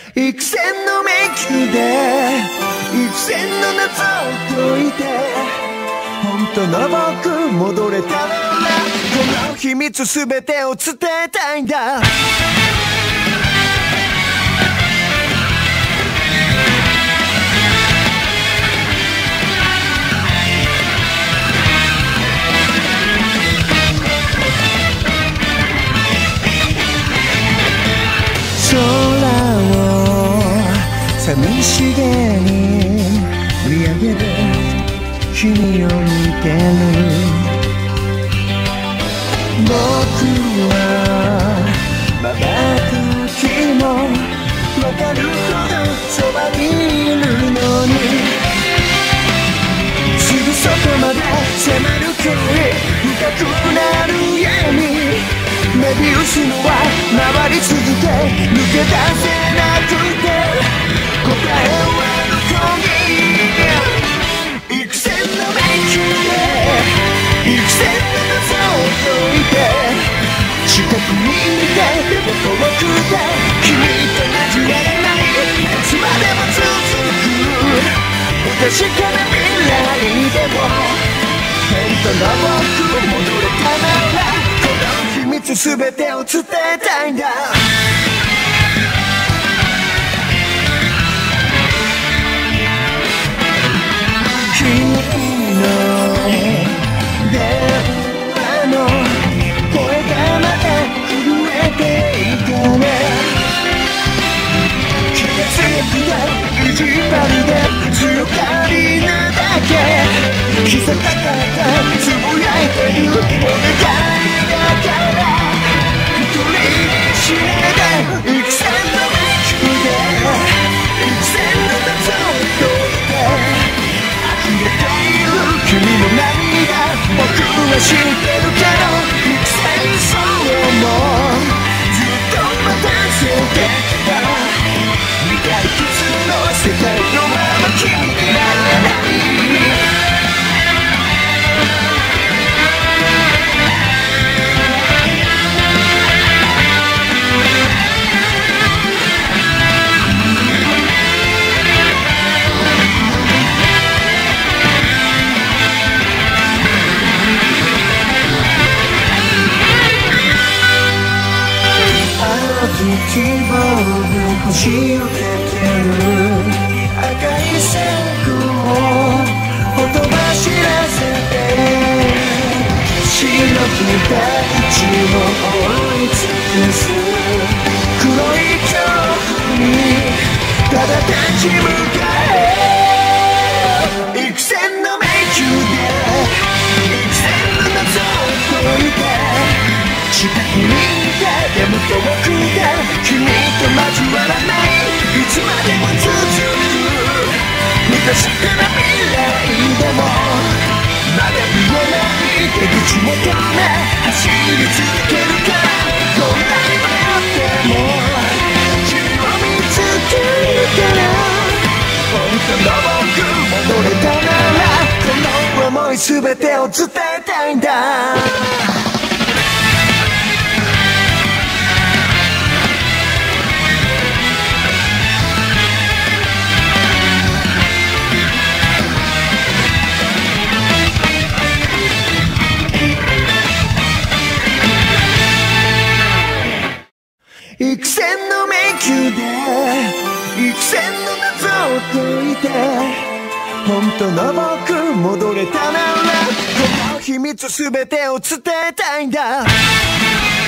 幾千の迷宮で幾千の謎を解いて本当の僕戻れたらこの秘密すべてを伝えたいんだ。空を寂しげに見上げる君を見てる。僕はまばたきもわかるほどそばにいるのにすぐそこまで迫る距離深くなる闇メビウスの輪回り続け抜け出せなくて答えはどこに幾千の迷宮で幾千の謎を解いて近くにいてでも遠くで君と交わらないいつまでも続く確かな未来でも本当の僕戻れたなら秘密すべてを伝えたいんだ。君の電話の声がまた震えていたね。気がついた意地悪で強がりなだけ刻んだからつぶやいてるお願い幾千の迷宮で幾千の謎を解いて溢れている君の涙僕は知ってるけど幾千そうもずっと待たせてきた未解決の世界のまま君になれない希望の星を照てる赤い線香をほとばしらせて白く大地を覆い尽くす黒い恐怖にただ立ち向かえ幾千の迷宮で幾千の謎を解いて近くにいてでも遠くで君と交わらないいつまでも続く不確かな未来でもまだ見えない出口求め走り続けるからどんなに迷っても君を見つけるから本当の僕戻れたならこの想い全てを伝えたいんだ。幾千の迷宮で幾千の謎を解いて本当の僕戻れたならこの秘密すべてを伝えたいんだ。